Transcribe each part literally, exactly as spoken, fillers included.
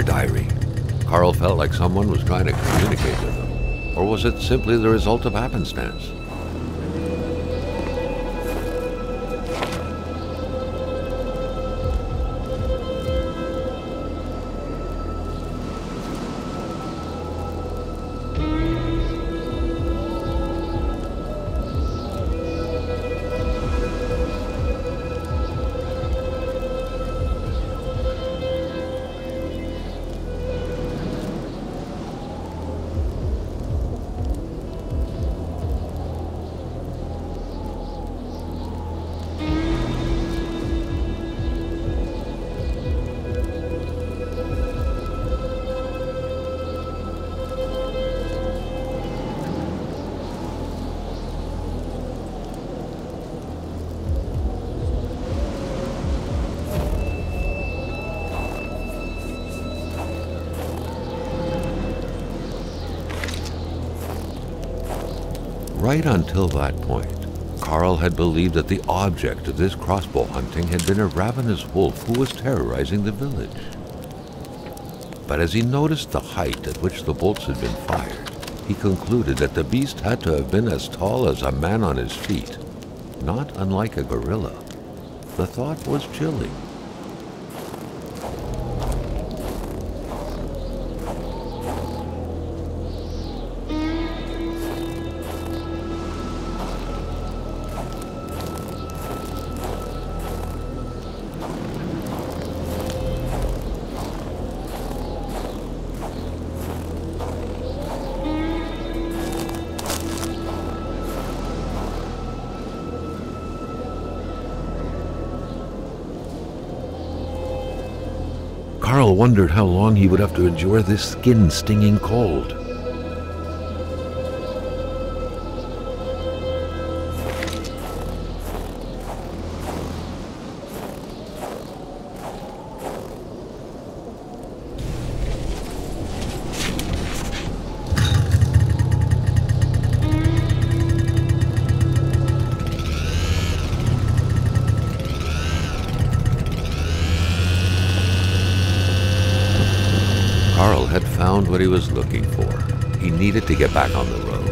their diary. Carl felt like someone was trying to communicate with them. Or was it simply the result of happenstance? Right until that point, Carl had believed that the object of this crossbow hunting had been a ravenous wolf who was terrorizing the village. But as he noticed the height at which the bolts had been fired, he concluded that the beast had to have been as tall as a man on his feet, not unlike a gorilla. The thought was chilling. Carl wondered how long he would have to endure this skin-stinging cold. Carl had found what he was looking for. He needed to get back on the road.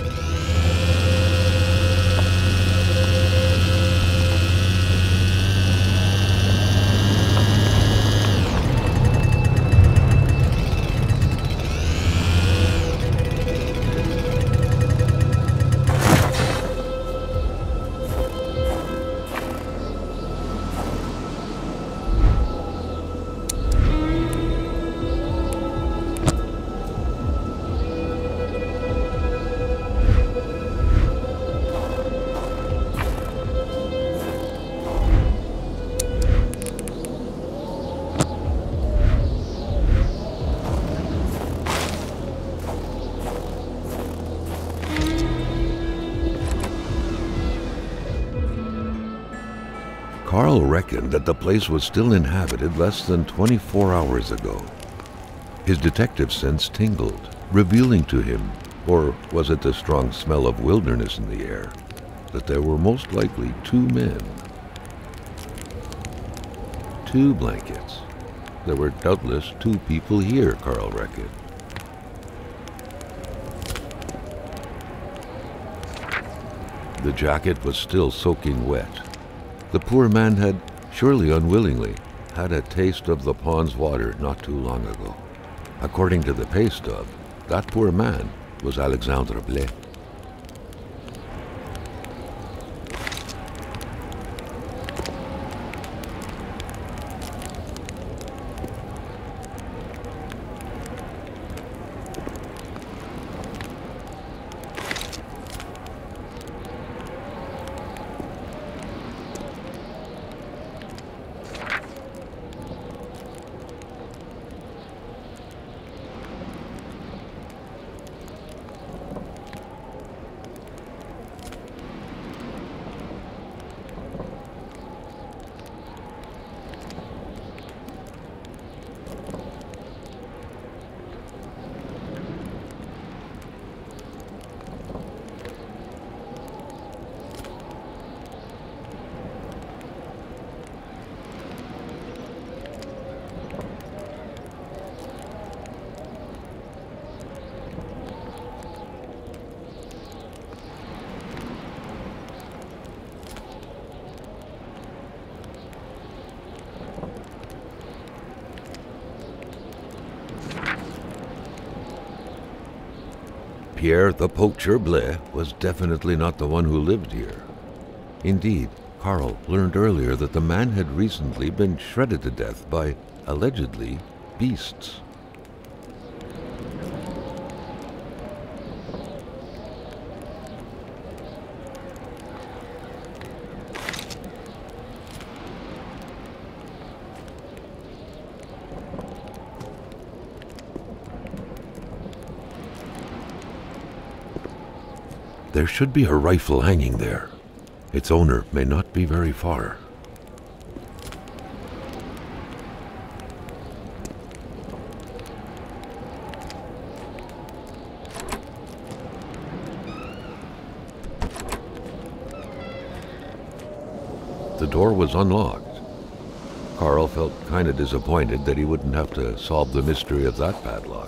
Carl reckoned that the place was still inhabited less than twenty-four hours ago. His detective sense tingled, revealing to him, or was it the strong smell of wilderness in the air, that there were most likely two men. Two blankets. There were doubtless two people here, Carl reckoned. The jacket was still soaking wet. The poor man had, surely unwillingly, had a taste of the pond's water not too long ago. According to the pay stub, that poor man was Alexandre Blais. Pierre the Poacher Blais was definitely not the one who lived here. Indeed, Carl learned earlier that the man had recently been shredded to death by, allegedly, beasts. There should be a rifle hanging there. Its owner may not be very far. The door was unlocked. Carl felt kind of disappointed that he wouldn't have to solve the mystery of that padlock.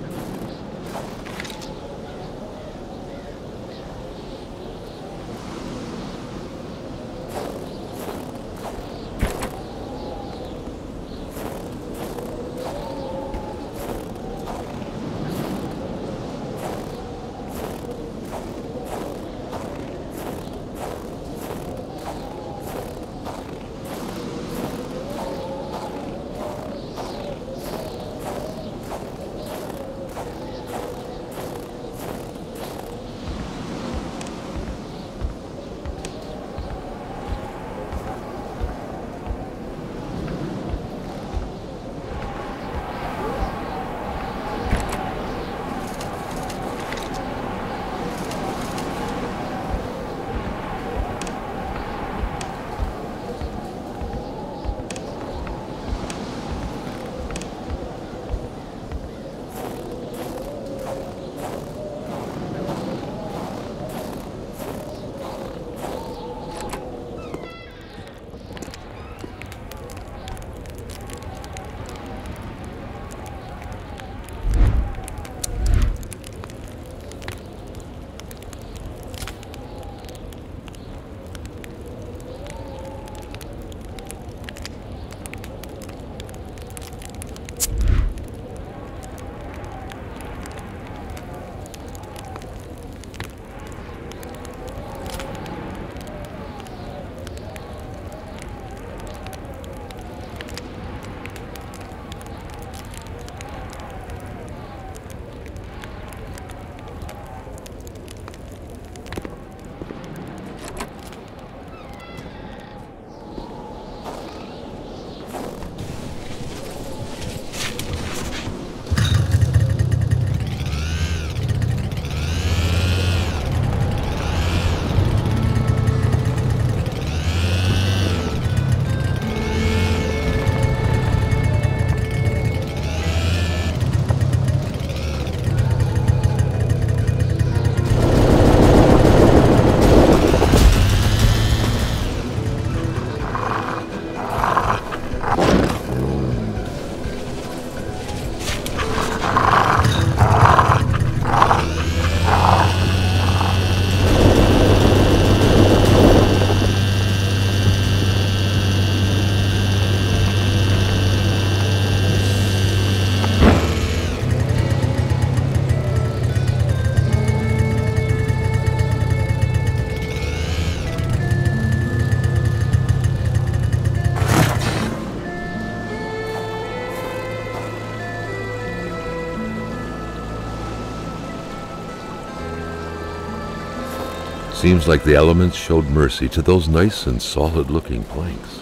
Seems like the elements showed mercy to those nice and solid-looking planks.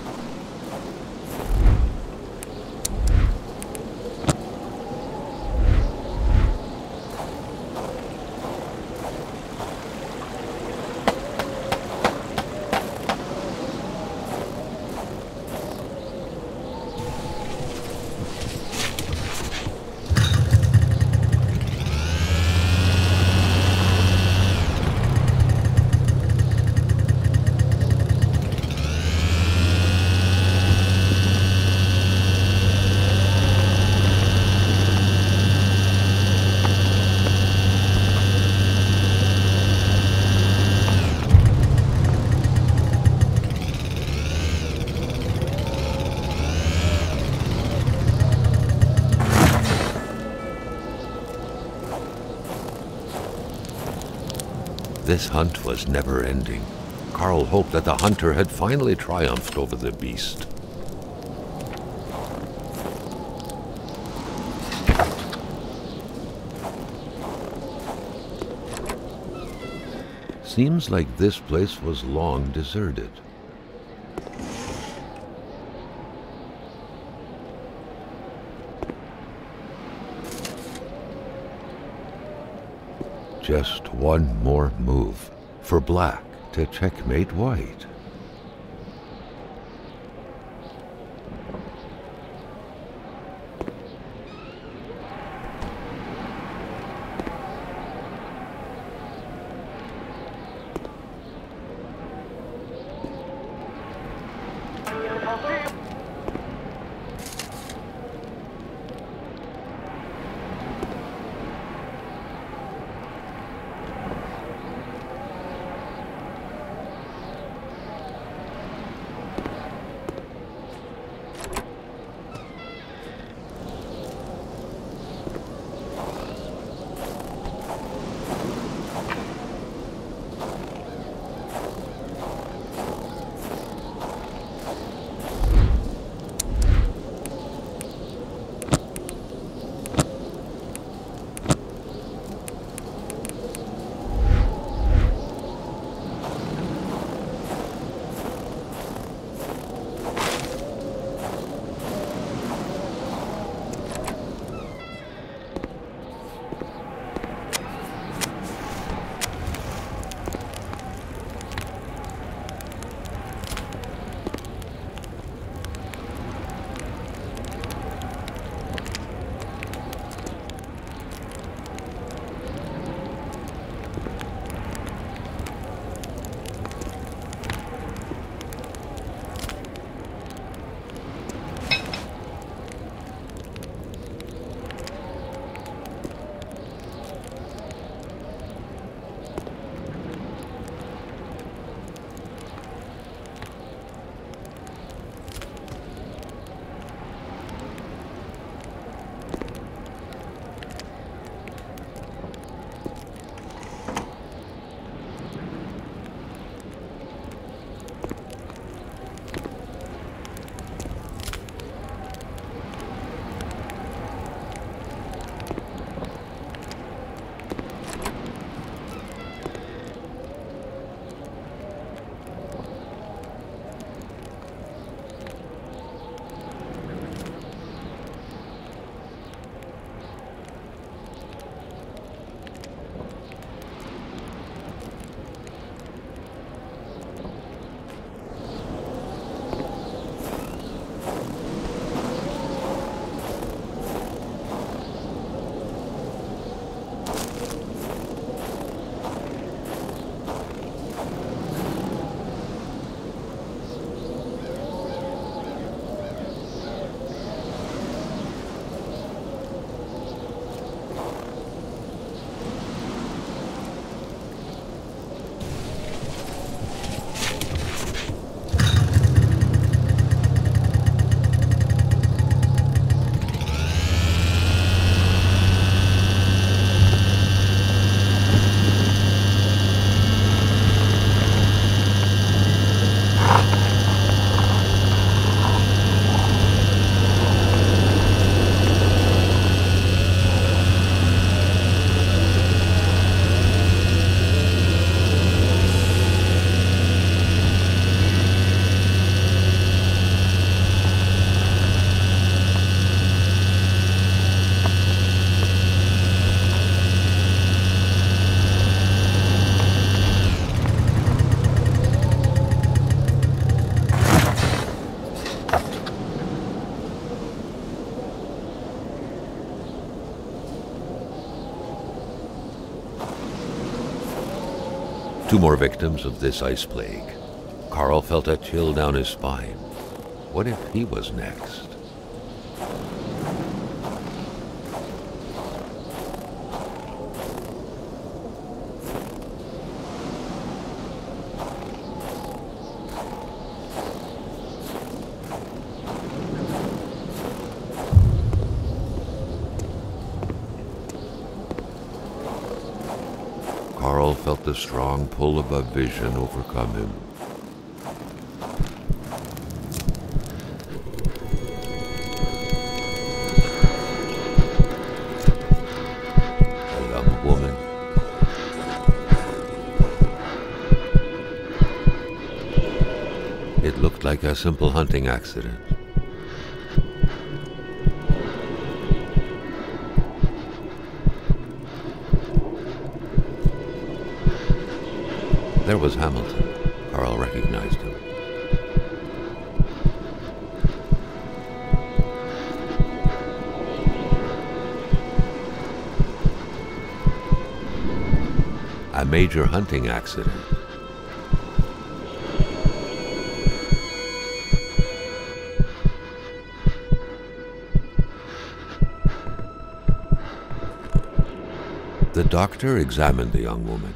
This hunt was never ending. Carl hoped that the hunter had finally triumphed over the beast. Seems like this place was long deserted. Just one more move for black to checkmate white. Two more victims of this ice plague. Carl felt a chill down his spine. What if he was next? Carl Carl felt the strong pull of a vision overcome him. A young woman. It looked like a simple hunting accident. There was Hamilton. Carl recognized him. A major hunting accident. The doctor examined the young woman.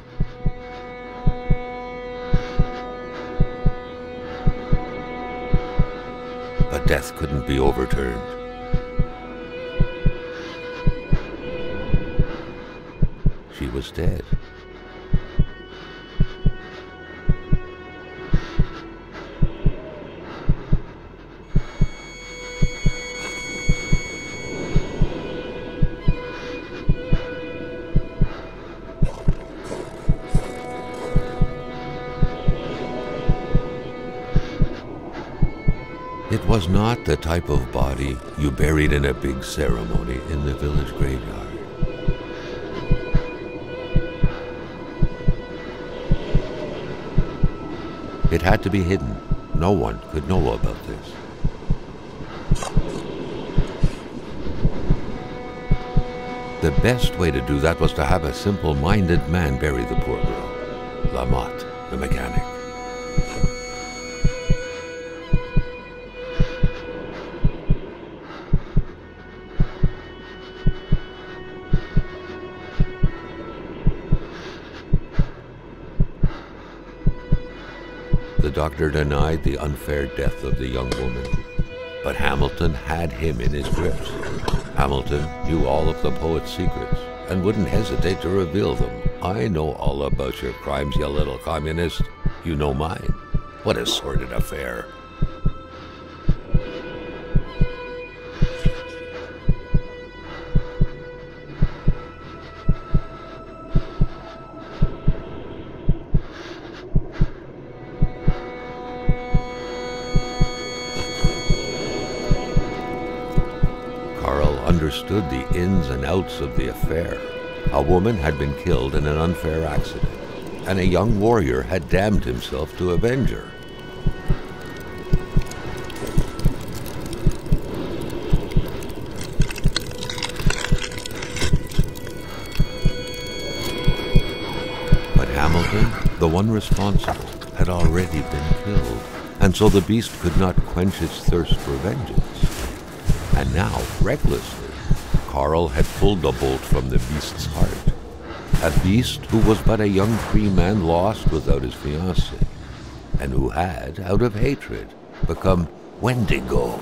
But death couldn't be overturned. She was dead. It was not the type of body you buried in a big ceremony in the village graveyard. It had to be hidden. No one could know about this. The best way to do that was to have a simple-minded man bury the poor girl, Lamotte, the mechanic. The doctor denied the unfair death of the young woman, but Hamilton had him in his grips. Hamilton knew all of the poet's secrets and wouldn't hesitate to reveal them. I know all about your crimes, you little communist. You know mine. What a sordid affair. Understood the ins and outs of the affair. A woman had been killed in an unfair accident, and a young warrior had damned himself to avenge her. But Hamilton, the one responsible, had already been killed, and so the beast could not quench its thirst for vengeance. And now, recklessly, Carl had pulled the bolt from the beast's heart. A beast who was but a young free man lost without his fiancée, and who had, out of hatred, become Wendigo.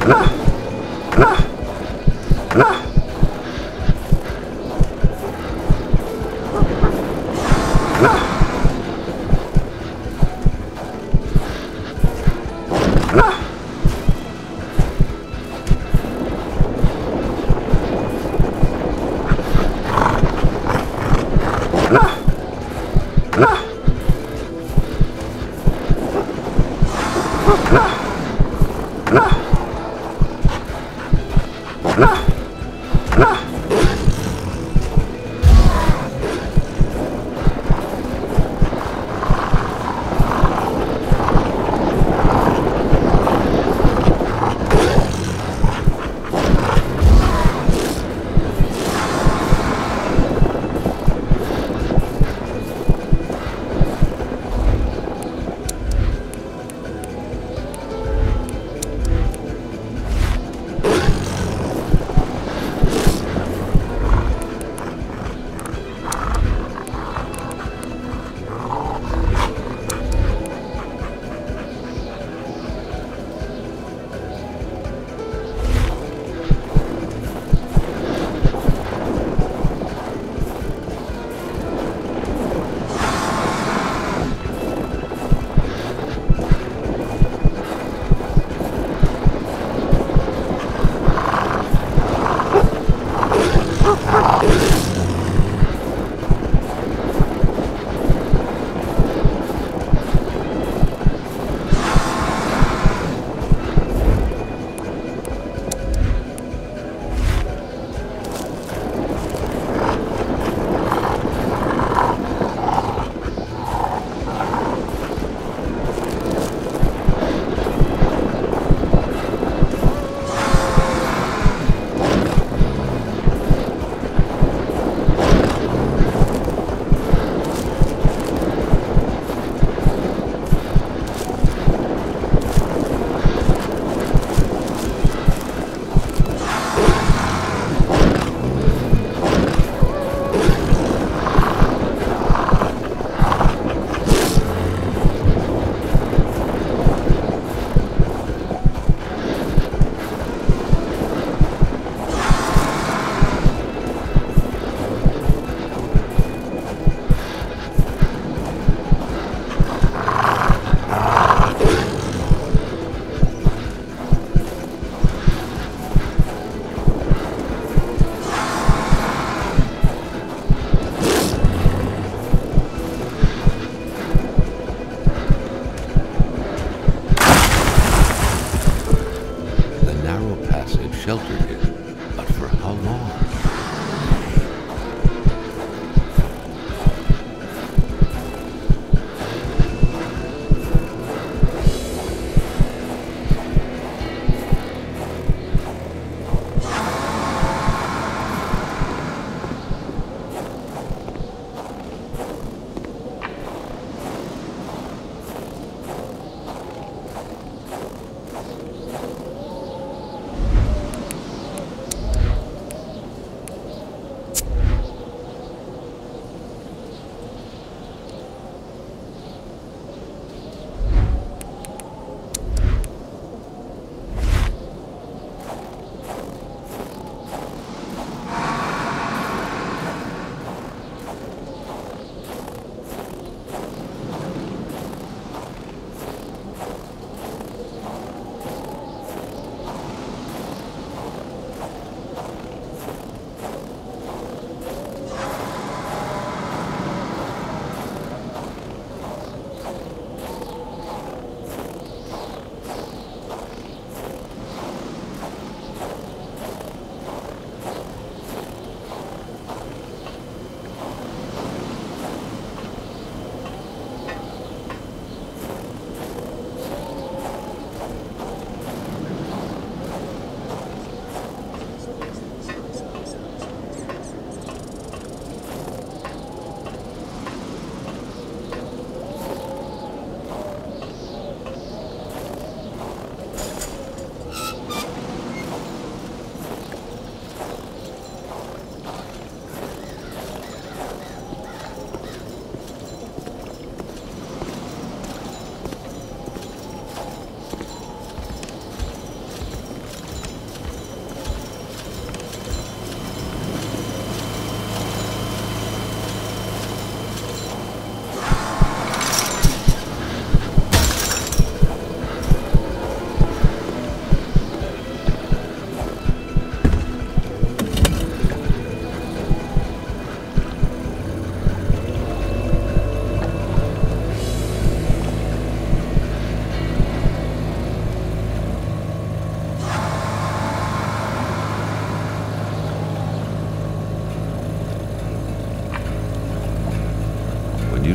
sheltered him, but for how long?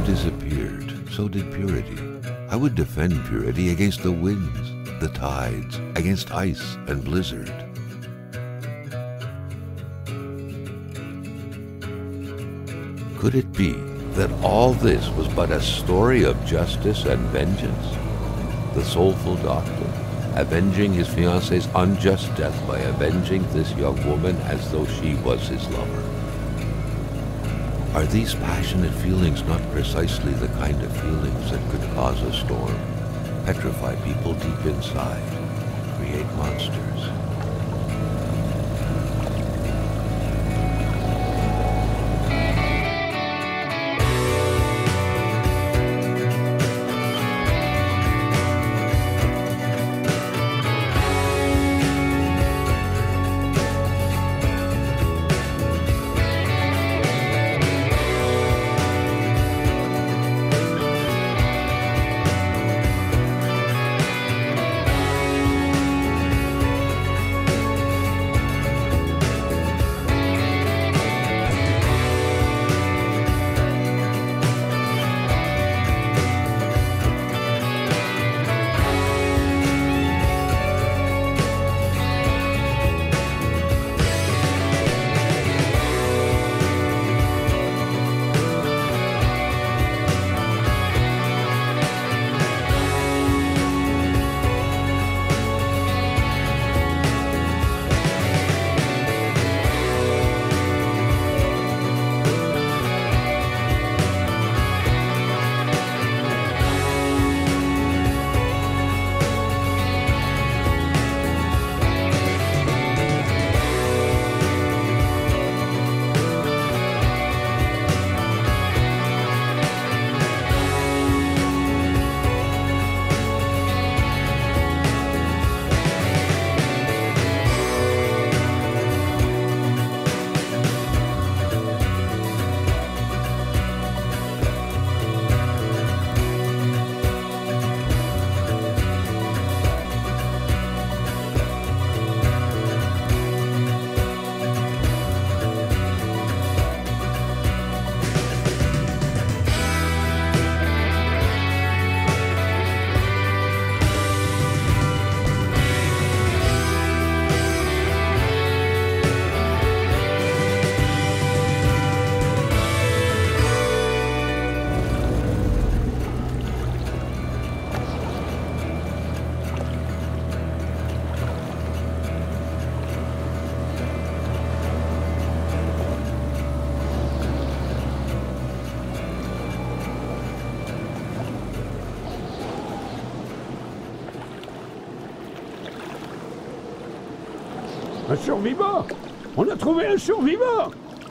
disappeared, so did purity. I would defend purity against the winds, the tides, against ice and blizzard. Could it be that all this was but a story of justice and vengeance? The soulful doctor, avenging his fiancée's unjust death by avenging this young woman as though she was his lover. Are these passionate feelings not precisely the kind of feelings that could cause a storm, petrify people deep inside, create monsters? Un survivant! On a trouvé un survivant!